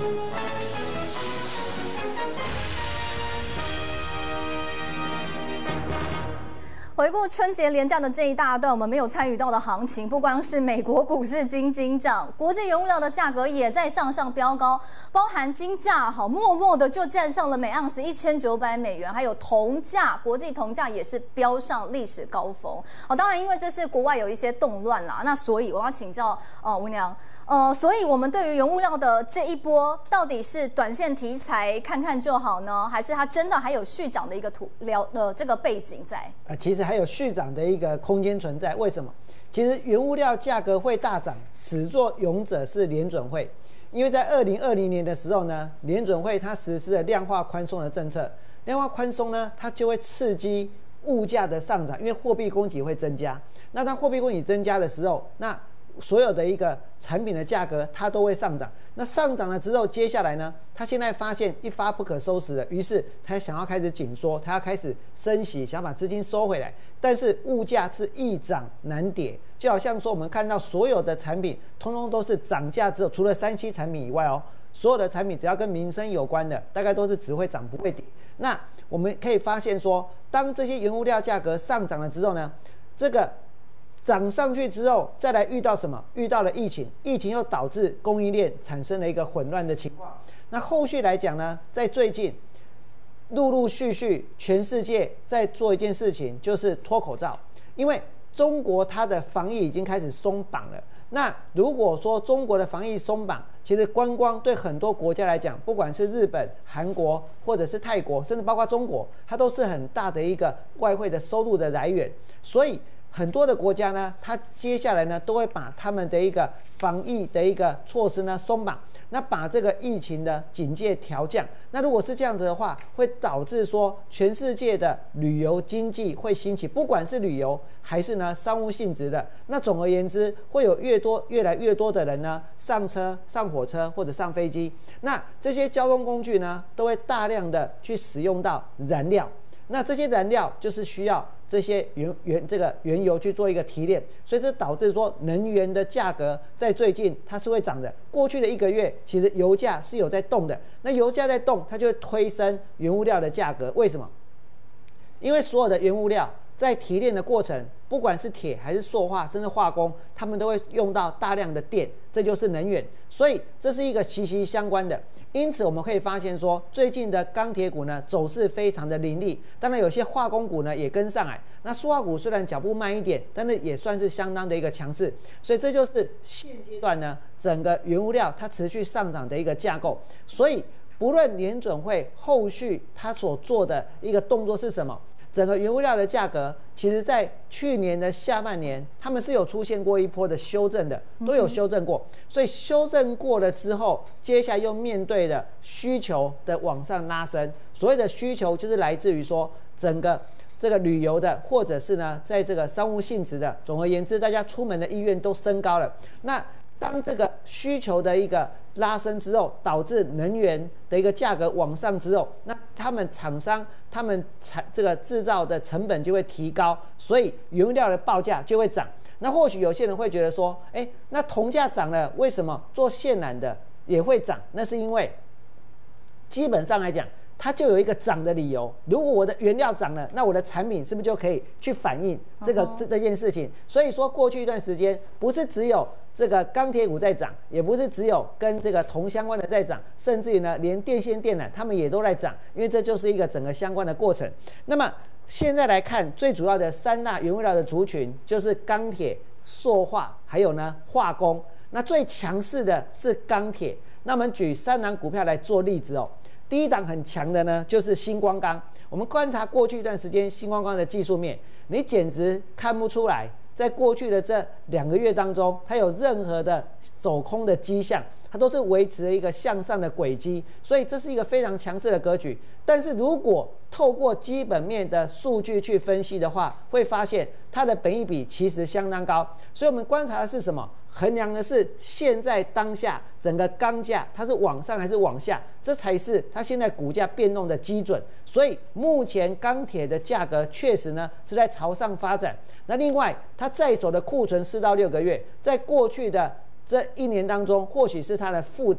回顾春节连假的这一大段，我们没有参与到的行情，不光是美国股市金涨，国际原物料的价格也在向上飙高，包含金价默默的就站上了每盎司$1900，还有铜价，国际铜价也是飙上历史高峰。当然因为这是国外有一些动乱啦，那所以我要请教吴娘。所以我们对于原物料的这一波，到底是短线题材看看就好呢，还是它真的还有续涨的一个这个背景在？ 其实还有续涨的一个空间存在。为什么？其实原物料价格会大涨，始作俑者是联准会，因为在2020年的时候呢，联准会它实施了量化宽松的政策，量化宽松呢，它就会刺激物价的上涨，因为货币供给会增加。那当货币供给增加的时候，那所有的一个产品的价格它都会上涨，那上涨了之后，接下来呢，他现在发现一发不可收拾了，于是他想要开始紧缩，他要开始升息，想把资金收回来。但是物价是易涨难跌，就好像说我们看到所有的产品通通都是涨价之后，除了3C产品以外所有的产品只要跟民生有关的，大概都是只会涨不会跌。那我们可以发现说，当这些原物料价格上涨了之后呢，这个涨上去之后，再来遇到什么？遇到了疫情，疫情又导致供应链产生了一个混乱的情况。那后续来讲呢，在最近陆陆续续全世界在做一件事情，就是脱口罩。因为中国它的防疫已经开始松绑了。那如果说中国的防疫松绑，其实观光对很多国家来讲，不管是日本、韩国，或者是泰国，甚至包括中国，它都是很大的一个外汇的收入的来源。所以很多的国家呢，它接下来呢都会把他们的一个防疫的一个措施呢松绑，那把这个疫情的警戒调降。那如果是这样子的话，会导致说全世界的旅游经济会兴起，不管是旅游还是呢商务性质的。那总而言之，会有越来越多的人呢上车、上火车或者上飞机。那这些交通工具呢，都会大量的去使用到燃料。那这些燃料就是需要这些原油去做一个提炼，所以这导致说能源的价格在最近它是会涨的。过去的1个月，其实油价是有在动的，那油价在动，它就会推升原物料的价格。为什么？因为所有的原物料在提炼的过程，不管是铁还是塑化，甚至化工，他们都会用到大量的电，这就是能源，所以这是一个息息相关的。因此我们可以发现说，最近的钢铁股呢走势非常的凌厉，当然有些化工股呢也跟上来。那塑化股虽然脚步慢一点，但是也算是相当的一个强势，所以这就是现阶段呢整个原物料它持续上涨的一个架构。所以不论联准会后续它所做的一个动作是什么，整个原物料的价格，其实在去年的下半年，他们是有出现过一波的修正的，都有修正过。所以修正过了之后，接下来又面对了需求的往上拉升。所谓的需求，就是来自于说整个这个旅游的，或者是呢，在这个商务性质的。总而言之，大家出门的意愿都升高了。那当这个需求的一个拉升之后，导致能源的一个价格往上之后，那他们厂商他们这个制造的成本就会提高，所以原料的报价就会涨。那或许有些人会觉得说，那铜价涨了，为什么做线缆的也会涨？那是因为基本上来讲，它就有一个涨的理由。如果我的原料涨了，那我的产品是不是就可以去反映这件事情？所以说，过去一段时间，不是只有这个钢铁股在涨，也不是只有跟这个铜相关的在涨，甚至于呢，连电线电缆他们也都在涨，因为这就是一个整个相关的过程。那么现在来看，最主要的3大原物料的族群就是钢铁、塑化，还有呢化工。那最强势的是钢铁。那我们举3档股票来做例子哦。第一档很强的呢，就是新光钢。我们观察过去一段时间新光钢的技术面，你简直看不出来，在过去的这2个月当中，它有任何的走空的迹象，它都是维持了一个向上的轨迹，所以这是一个非常强势的格局。但是如果透过基本面的数据去分析的话，会发现它的本益比其实相当高。所以我们观察的是什么？衡量的是现在当下整个钢价它是往上还是往下，这才是它现在股价变动的基准。所以目前钢铁的价格确实呢是在朝上发展。那另外它在手的库存4到6个月，在过去的这1年当中，或许是它的负担，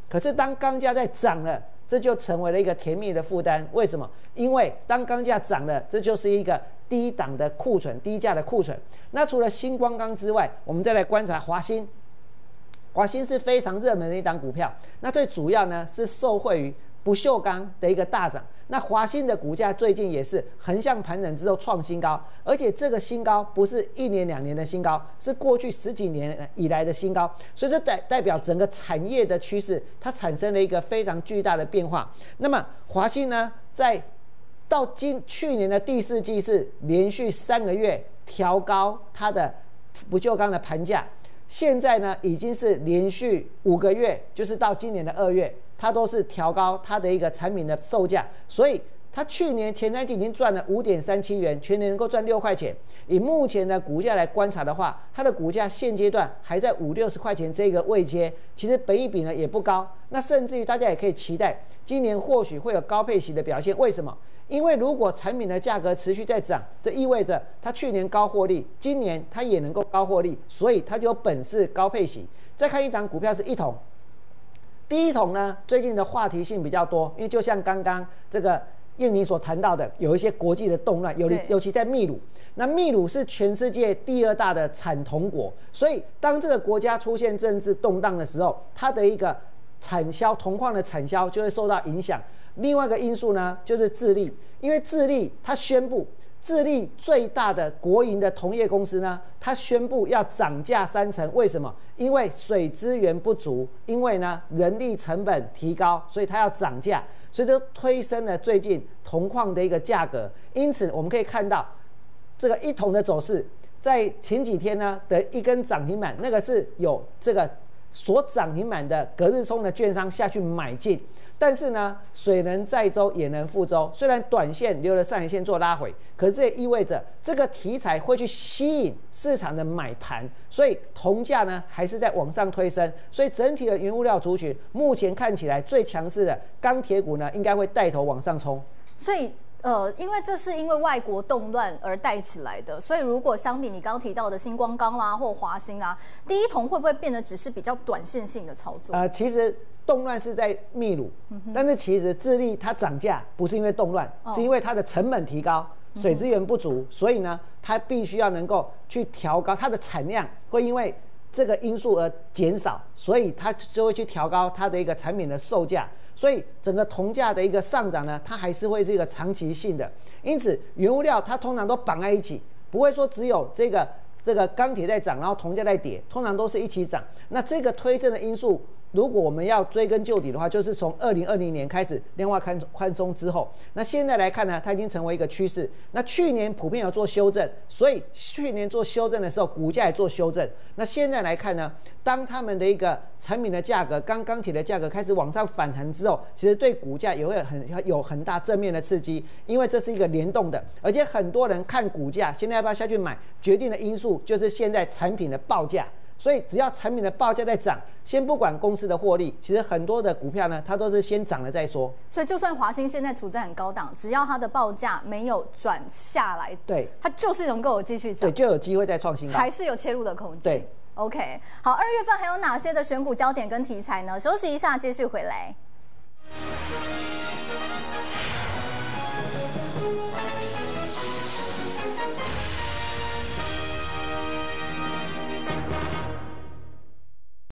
可是当钢价在涨了，这就成为了一个甜蜜的负担。为什么？因为当钢价涨了，这就是一个低档的库存，低价的库存。那除了新光钢之外，我们再来观察华兴。华兴是非常热门的一档股票，那最主要呢是受惠于不锈钢的一个大涨。那华兴的股价最近也是横向盘整之后创新高，而且这个新高不是1年2年的新高，是过去10几年以来的新高，所以这代表整个产业的趋势它产生了一个非常巨大的变化。那么华兴呢，到去年的第4季是连续3个月调高它的不锈钢的盘价。现在呢，已经是连续5个月，就是到今年的2月，它都是调高它的一个产品的售价，所以它去年前3季已经赚了5.37元，全年能够赚6块钱。以目前的股价来观察的话，它的股价现阶段还在50-60块钱这个位阶，其实本益比呢也不高。那甚至于大家也可以期待，今年或许会有高配息的表现。为什么？因为如果产品的价格持续在涨，这意味着它去年高获利，今年它也能够高获利，所以它就有本事高配息。再看一档股票是一统，第一桶呢，最近的话题性比较多，因为就像刚刚这个燕妮所谈到的，有一些国际的动乱，尤其在秘鲁。那秘鲁是全世界第2大的产铜国，所以当这个国家出现政治动荡的时候，它的一个铜矿的产销就会受到影响。另外一个因素呢，就是智利，因为智利它宣布，智利最大的国营的铜业公司呢，它宣布要涨价3成。为什么？因为水资源不足，因为呢人力成本提高，所以它要涨价，所以这推升了最近铜矿的一个价格。因此我们可以看到这个一铜的走势，在前几天呢的一根涨停板，那个是有这个所涨停板的隔日冲的券商下去买进。但是呢，水能载舟也能覆舟。虽然短线留了上影线做拉回，可是这也意味着这个题材会去吸引市场的买盘，所以铜价呢还是在往上推升。所以整体的原物料族群目前看起来最强势的钢铁股呢，应该会带头往上冲。 所以因为这是因为外国动乱而带起来的，所以如果相比你刚提到的新光钢啦或华兴啦，第一桶会不会变得只是比较短线性的操作？ 其实动乱是在秘鲁，但是其实智利它涨价不是因为动乱，是因为它的成本提高，水资源不足，所以呢，它必须要能够去调高它的产量，会因为这个因素而减少，所以它就会去调高它的一个产品的售价。所以整个铜价的一个上涨呢，它还是会是一个长期性的。因此，原物料它通常都绑在一起，不会说只有这个钢铁在涨，然后铜价在跌，通常都是一起涨。那这个推升的因素，如果我们要追根究底的话，就是从2020年开始量化宽松之后，那现在来看呢，它已经成为一个趋势。那去年普遍有做修正，所以去年做修正的时候，股价也做修正。那现在来看呢，当他们的一个产品的价格，钢铁的价格开始往上反弹之后，其实对股价也会有很大正面的刺激，因为这是一个联动的，而且很多人看股价，现在要不要下去买，决定的因素就是现在产品的报价。所以只要产品的报价在涨，先不管公司的获利，其实很多的股票呢，它都是先涨了再说。 所以就算华兴现在处在很高档，只要它的报价没有转下来， 对， 它就是能够有继续涨， 对，就有机会再创新高， 还是有切入的空间。 对 ，OK， 好，2月份还有哪些的选股焦点跟题材呢？休息一下，继续回来。